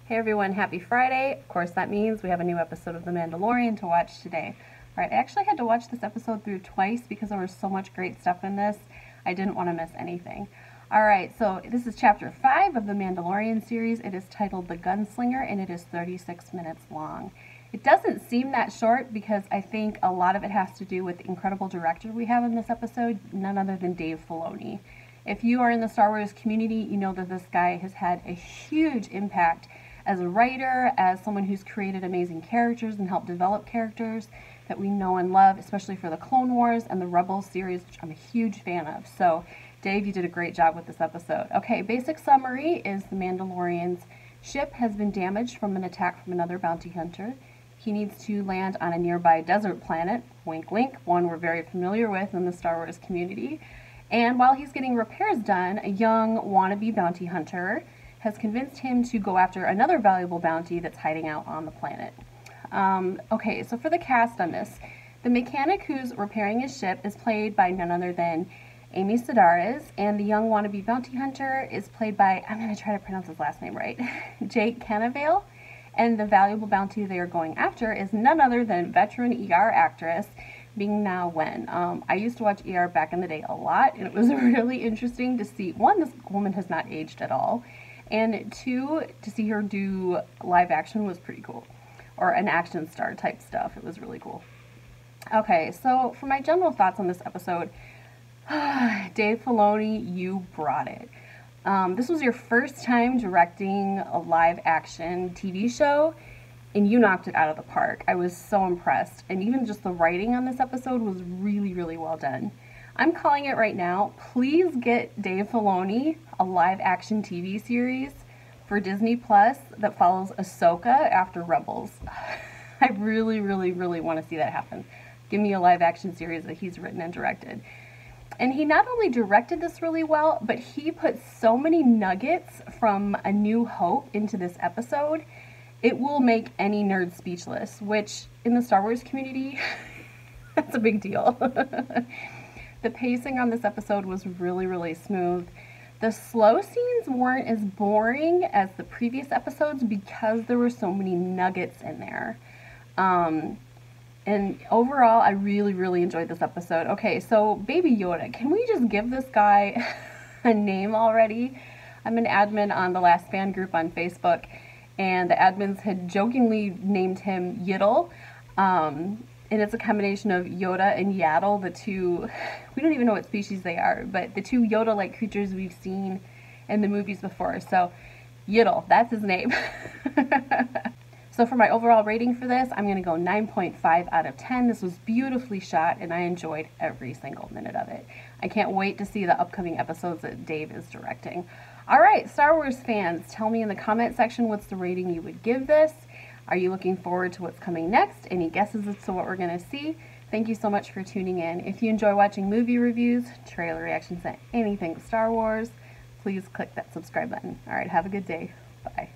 Hey everyone, happy Friday. Of course, that means we have a new episode of The Mandalorian to watch today. Alright, I actually had to watch this episode through twice because there was so much great stuff in this. I didn't want to miss anything. Alright, so this is chapter 5 of the Mandalorian series. It is titled The Gunslinger and it is 36 minutes long. It doesn't seem that short because I think a lot of it has to do with the incredible director we have in this episode, none other than Dave Filoni. If you are in the Star Wars community, you know that this guy has had a huge impact as a writer, as someone who's created amazing characters and helped develop characters that we know and love, especially for the Clone Wars and the Rebels series, which I'm a huge fan of. So, Dave, you did a great job with this episode. Okay, basic summary is the Mandalorian's ship has been damaged from an attack from another bounty hunter. He needs to land on a nearby desert planet, wink wink, one we're very familiar with in the Star Wars community. And while he's getting repairs done, a young wannabe bounty hunter has convinced him to go after another valuable bounty that's hiding out on the planet. Okay, so for the cast on this, the mechanic who's repairing his ship is played by none other than Amy Sedaris, and the young wannabe bounty hunter is played by, I'm going to try to pronounce his last name right, Jake Cannavale, and the valuable bounty they are going after is none other than veteran ER actress Ming-Na Wen. I used to watch ER back in the day a lot, and it was really interesting to see, one, this woman has not aged at all, and two, to see her do live action was pretty cool. Or an action star type stuff. It was really cool. Okay, so for my general thoughts on this episode, Dave Filoni, you brought it. This was your first time directing a live action TV show, and you knocked it out of the park. I was so impressed. And even just the writing on this episode was really, really well done. I'm calling it right now. Please get Dave Filoni a live-action TV series for Disney Plus that follows Ahsoka after Rebels. I really, really, really want to see that happen. Give me a live-action series that he's written and directed. And he not only directed this really well, but he put so many nuggets from A New Hope into this episode. It will make any nerd speechless, which in the Star Wars community, that's a big deal. The pacing on this episode was really, really smooth. The slow scenes weren't as boring as the previous episodes because there were so many nuggets in there. And overall, I really, really enjoyed this episode. Okay, so Baby Yoda, can we just give this guy a name already? I'm an admin on the Last Fan group on Facebook, and the admins had jokingly named him Yiddle. And it's a combination of Yoda and Yaddle, the two, we don't even know what species they are, but the two Yoda-like creatures we've seen in the movies before. So, Yiddle, that's his name. So for my overall rating for this, I'm going to go 9.5 out of 10. This was beautifully shot, and I enjoyed every single minute of it. I can't wait to see the upcoming episodes that Dave is directing. Alright, Star Wars fans, tell me in the comment section what's the rating you would give this. Are you looking forward to what's coming next? Any guesses as to what we're going to see? Thank you so much for tuning in. If you enjoy watching movie reviews, trailer reactions, and anything Star Wars, please click that subscribe button. Alright, have a good day. Bye.